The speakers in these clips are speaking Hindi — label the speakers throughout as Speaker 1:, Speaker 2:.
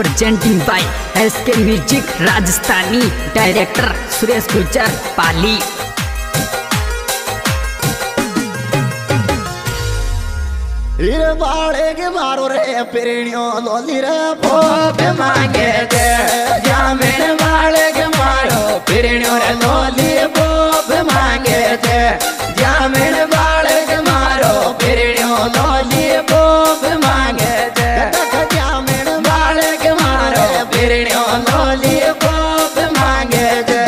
Speaker 1: Presenting by SK music Rajasthani director Suresh Gurjar Pali.
Speaker 2: रे बाड़े के मारो रे प्रेणियों लोली रे भोग मांगे दे जामिन बाड़े के मारो प्रेणियों रे लोली भोग मांगे दे जामिन बाड़े के मारो प्रेणियों लोली भोग मांगे दे जामिन बाड़े के मारो प्रेणियों लोली भोग मांगे दे।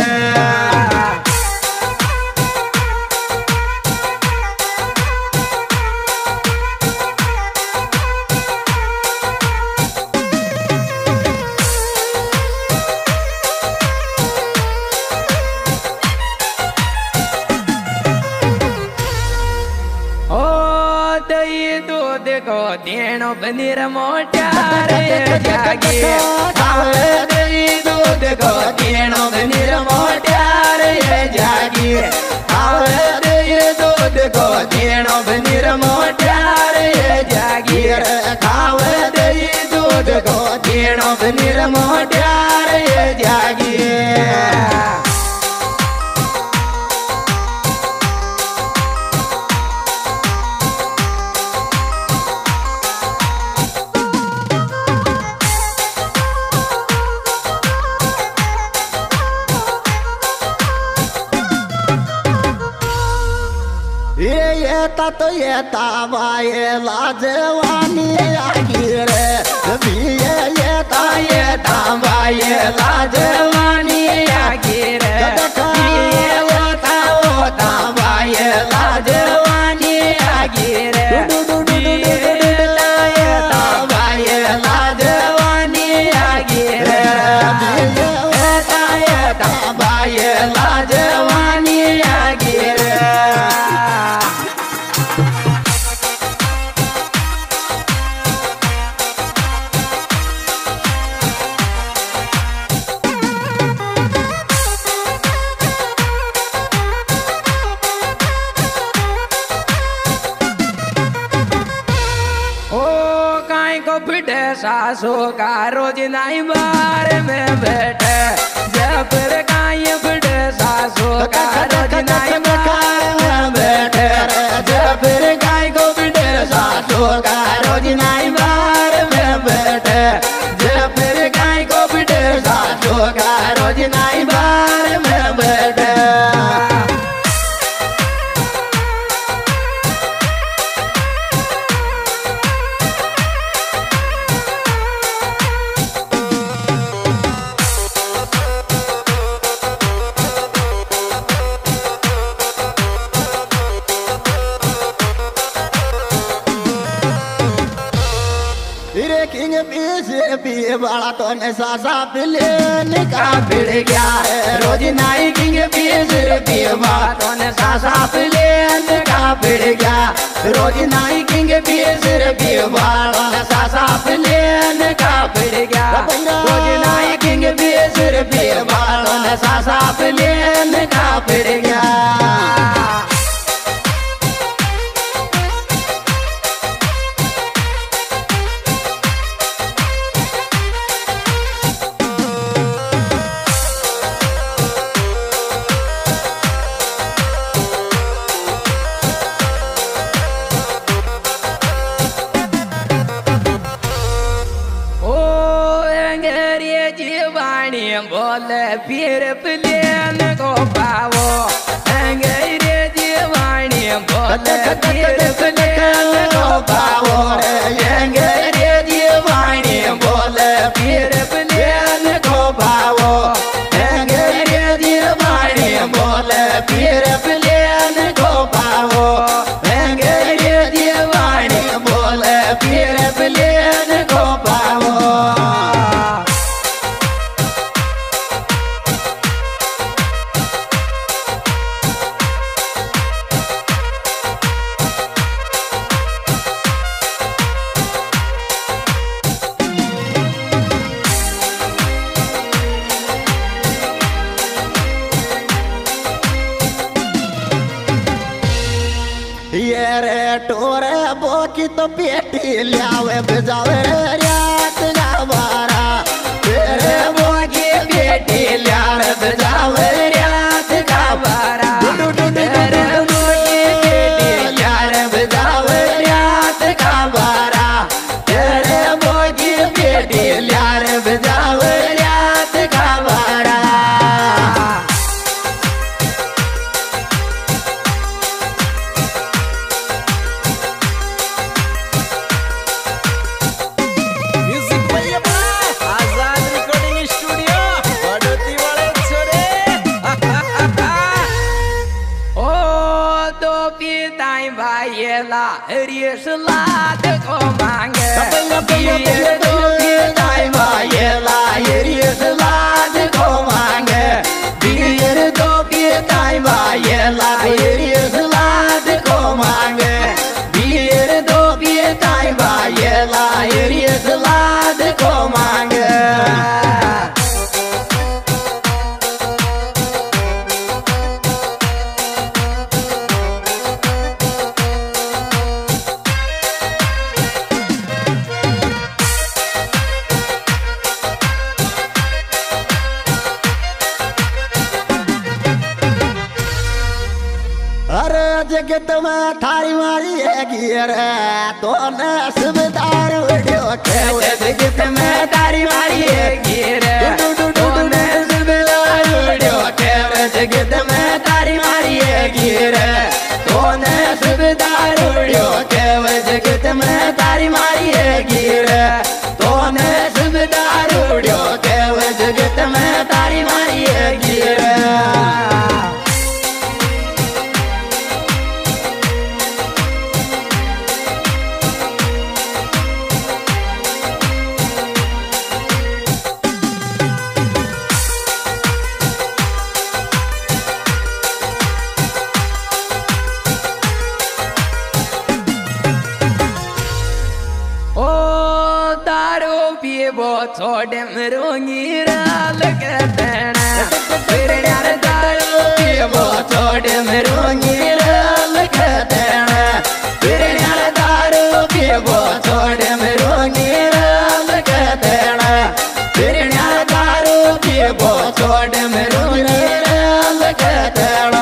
Speaker 3: देखो देनो बनीर मोटार जागे खावे दही दूध को देनो बनीर मोटार जागे खावे दही दूध को देनो बनीर मोटार जागे खावे दही दूध को देनो बनीर मोटार जागे।
Speaker 2: तो ये तावाए लाजवानी आगी रे ये तावाए लाजवानी आगी रे ये वो तावाए लाजवानी आगी रे ये तावाए लाजवानी आगी रे ये तावाए लाजवानी आगी रे। सासू का रोज नाई बार में बैठे जब गाय बुढ़े सासू का रोज नाई बार में बैठे जब गाय को बुढ़े सासू का रोज नाई बार में बैठे जब गाय को बुढ़े सासू का रोज नाई बार में बैठे। किंग पी बड़ा तो ने सासा प्लेन का भिड़ गया रोज नाई किंग पी बड़ा तो ने सासा प्लेन का भिड़ गया रोज नाई किंग पी बड़ा ने सासा प्लेन का भिड़ गया रोज नाई किंग पी बड़ा ने सासा प्लेन का भिड़ गया। बोले फिर प्लेन को पावो अंग्रेजी वाणी बोले फिर प्लेन को पावो अंग्रेजी वाणी बोले फिर प्लेन को पावो अंग्रेजी वाणी बोले फिर प्लेन को पावो अंग्रेजी वाणी बोले फिर प्लेन को पावो। ये रे टोरे बोकी तो पेटी लियावे बजावे रे रात का बारा तेरे मोगी बेटी लाड़ बजावे रात का बारा तेरे मोगी बेटी लाड़ बजावे रात का बारा तेरे मोगी बेटी लाड़ बजावे रात का बारा
Speaker 3: Riêng là được có mang nghe
Speaker 2: Biên đô biên đại mà ye la ye riêng là được có mang nghe Biên đô biên đại mà ye la ye riêng là được có mang nghe Biên đô biên đại mà ye la ye riêng là được có mang nghe जगत में थारी मारी है गिर तो नस्बदार उड़ो के
Speaker 3: जगत में थारी मारी है गिर तो नस्बदार उड़ो के
Speaker 2: जगत में थारी मारी है गिर तो नस्बदार उड़ो के जगत में थारी मारी है गिर तो नस्बदार उड़ो के जगत में थारी मारी है गिर
Speaker 3: छोड़े मरूंगी राल कहना फिर यार दारू
Speaker 2: पियो छोड़े मरूंगी राल कहना फिर यार दारू पियो छोड़े मरूंगी राल कहना फिर यार दारू पियो छोड़े मरूंगी राल कहना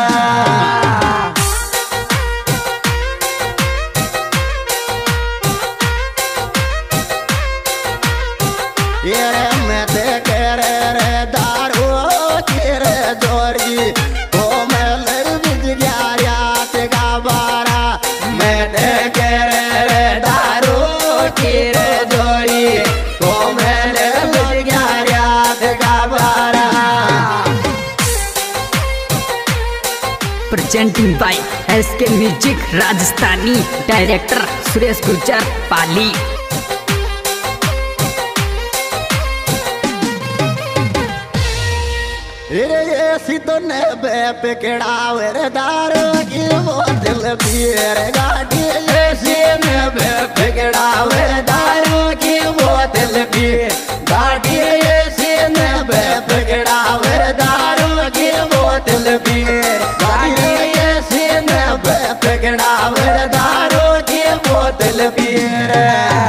Speaker 1: presenting by SK Music Rajasthani director Suresh Gurjar Pali
Speaker 2: तो ने बेपकड़ावे रे दारू की बोतल पिए गाड़ी ऐसी ने बेपकड़ावे दारू की बोतल पिए गाड़ी ऐसी ने बेपकड़ावे दारू की बोतल पिए गाड़ी ऐसी ने बेपकड़ावे दारू की बोतल पिए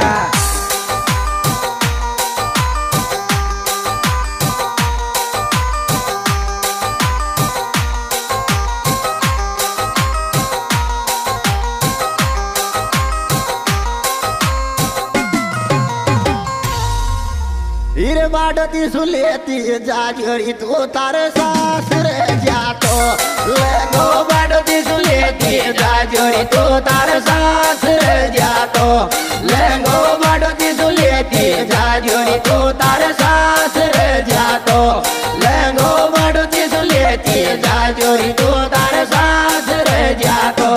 Speaker 2: बाडती सुलेती जागरी तू तारे सासरे जातो लेगो बाडती सुलेती जागरी तू तारे सासरे जातो लेगो बाडती सुलेती जागरी तू तारे सासरे जातो लेगो बाडती सुलेती जागरी तू तारे सासरे जातो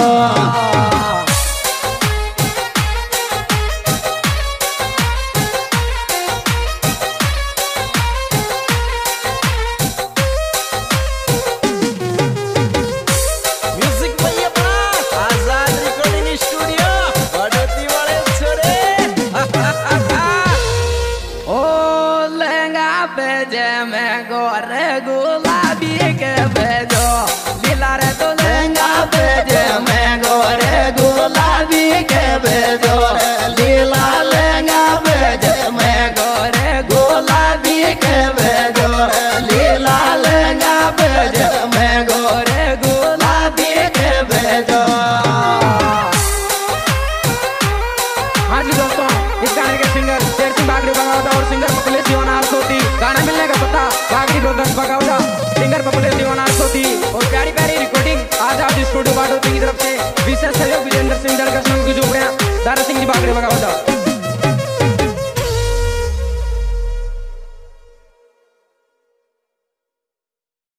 Speaker 3: दोस्तों, इस गाने के सिंगर शेर सिंह बागड़ी बगावता और सिंगर पपले सिवनार सोती। गाना मिलने का पता बागड़ी ब्रदर्स बगावता, सिंगर पपले सिवनार सोती। और प्यारी प्यारी रिकॉर्डिंग आज आप स्टूडियो बाटो की तरफ से विशेष सहयोग विजेंद्र सिंह दरगस की जो दारा सिंह जी बागड़ी बगावता।